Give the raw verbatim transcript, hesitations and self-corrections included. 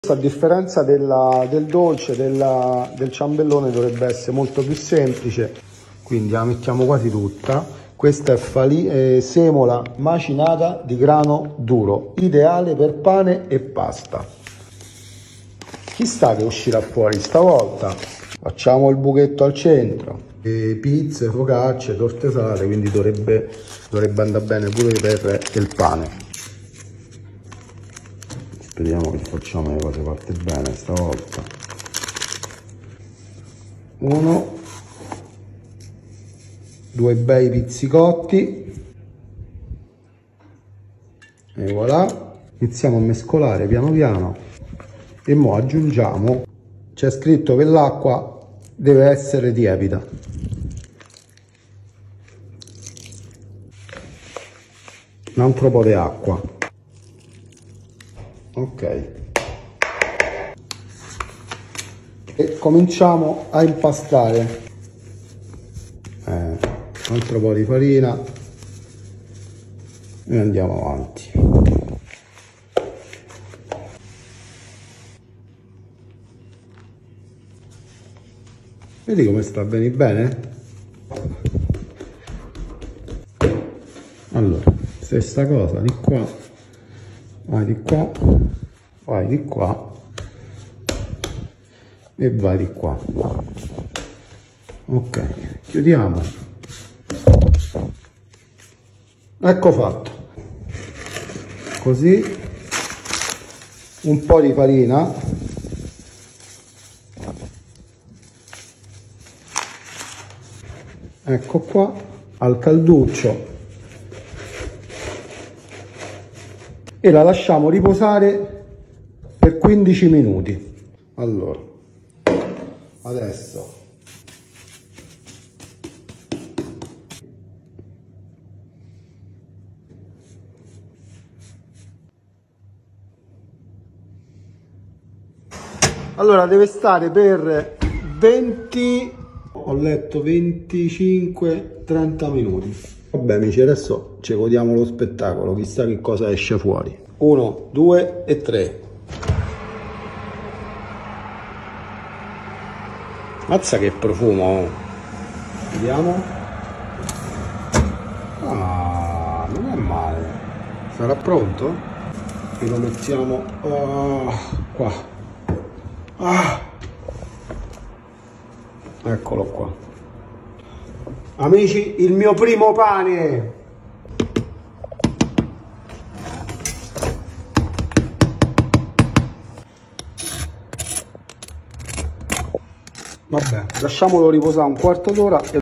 A differenza della, del dolce, della, del ciambellone, dovrebbe essere molto più semplice, quindi la mettiamo quasi tutta. Questa è fali, eh, semola macinata di grano duro, ideale per pane e pasta. Chissà che uscirà fuori stavolta. Facciamo il buchetto al centro, e pizze, focacce, torte salate, quindi dovrebbe, dovrebbe andare bene pure per il pane. Speriamo che facciamo le cose fatte bene stavolta. Uno, due bei pizzicotti e voilà. Iniziamo a mescolare piano piano e mo aggiungiamo, c'è scritto che l'acqua deve essere tiepida. Un altro po' di acqua. Ok, e cominciamo a impastare. Eh, un altro po' di farina e andiamo avanti. Vedi come sta bene bene? Allora, stessa cosa di qua. Vai di qua, vai di qua e vai di qua. Ok, chiudiamo. Ecco fatto. Così un po' di farina, ecco qua, al calduccio, e la lasciamo riposare per quindici minuti. Allora, adesso allora deve stare per venti, ho letto venticinque trenta minuti. Vabbè amici, adesso ci godiamo lo spettacolo, chissà che cosa esce fuori. Uno, due e tre. Mazza che profumo! Vediamo. Ah, non è male. Sarà pronto? E lo mettiamo oh, qua. Ah. Eccolo qua. Amici, il mio primo pane! Vabbè, lasciamolo riposare un quarto d'ora.